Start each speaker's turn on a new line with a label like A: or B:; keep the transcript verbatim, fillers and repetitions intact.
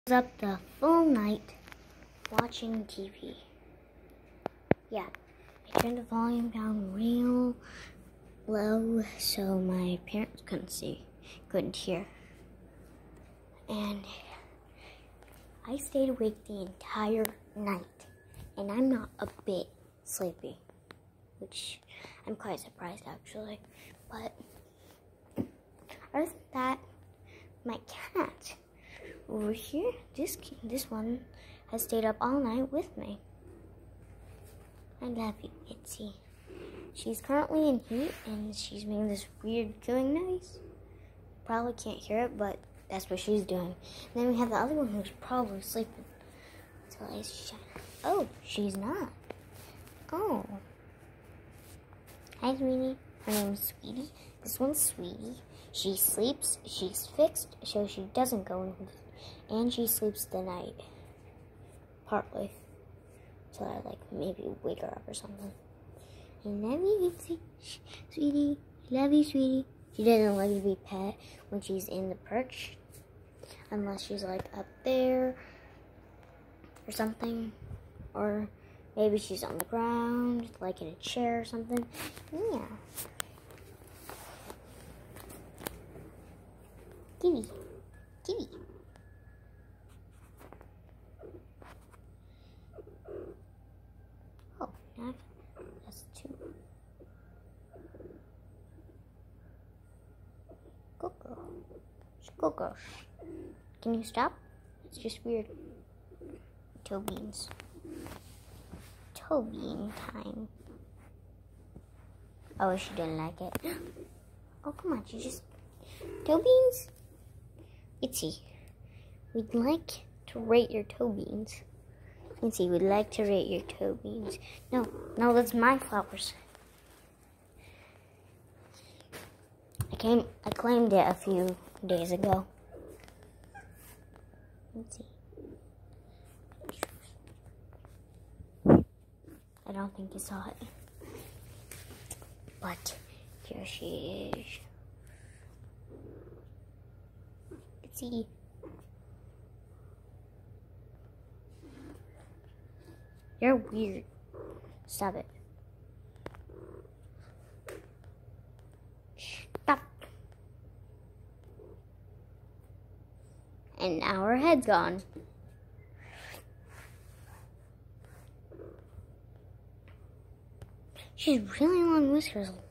A: Was up the full night watching T V. Yeah, I turned the volume down real low so my parents couldn't see, couldn't hear. And I stayed awake the entire night, and I'm not a bit sleepy, which I'm quite surprised actually. But other than that, my cat over here, this this one has stayed up all night with me. I love you, Itsy. She's currently in heat and she's making this weird cooing noise. Probably can't hear it, but that's what she's doing. And then we have the other one who's probably sleeping. Until I shine. Oh, she's not. Oh. Hi, Sweetie. Her name's Sweetie. This one's Sweetie. She sleeps. She's fixed, so she doesn't go in. And she sleeps the night. Partly. So I like maybe wake her up or something. I love you, Sweetie. I love you, Sweetie. She doesn't like to be pet when she's in the perch. Unless she's like up there or something. Or maybe she's on the ground, like in a chair or something. Yeah. Kitty. Kitty. Oh, now that's two. Go girl. Go girl. Can you stop? It's just weird. Toe beans. Toe bean time. Oh, she didn't like it. Oh, come on. She just... Toe beans? Itsy. We'd like to rate your toe beans. Itsy, we'd like to rate your toe beans. No, no, that's my flowers. I came, I claimed it a few days ago. Let's see. I don't think you saw it. But here she is. Let's see. You're weird. Stop it. Stop. And now her head's gone. She's really long whiskers.